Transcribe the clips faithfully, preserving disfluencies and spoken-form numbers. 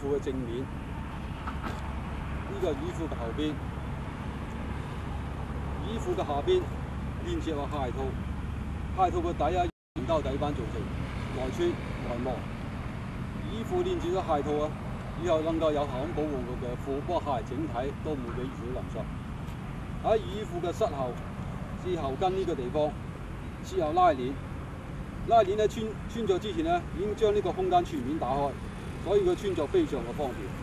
褲嘅正面，呢個係雨褲嘅後邊，雨褲嘅下邊連接個鞋套，鞋套個底啊原膠底板做成，內穿內磨。雨褲連接咗鞋套啊，以後能夠有效咁保護佢嘅褲波鞋整體都唔會俾雨水淋濕。喺雨褲嘅膝後至後跟呢個地方設有拉鏈，拉鏈咧穿穿着之前咧已經將呢個空間全面打開，所以佢穿着非常嘅方便。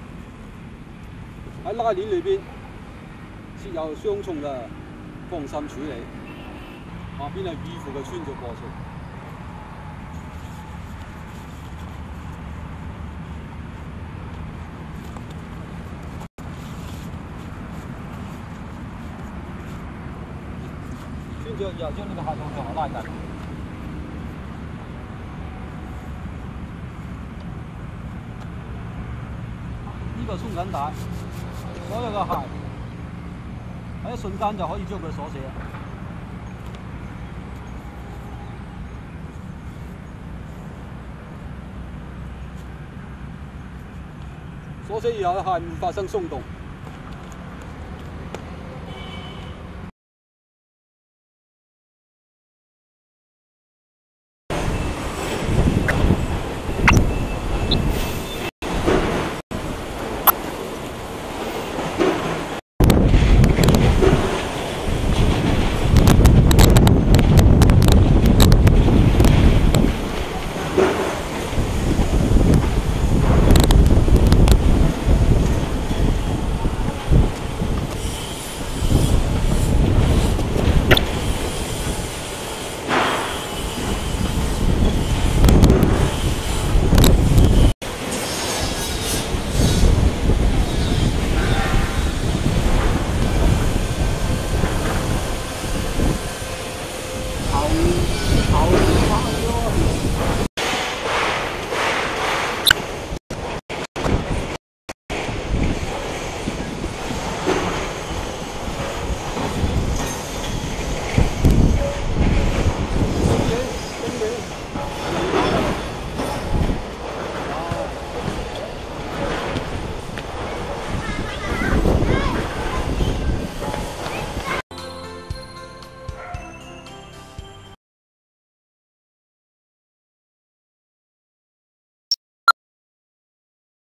喺拉鏈裏邊設有雙重嘅防滲處理，下邊係雨褲嘅穿着過程。穿着以後將呢個鞋套向後拉緊。 呢個鬆緊帶，所有嘅鞋喺一瞬間就可以將佢鎖死啦。鎖死以後，鞋唔發生鬆動。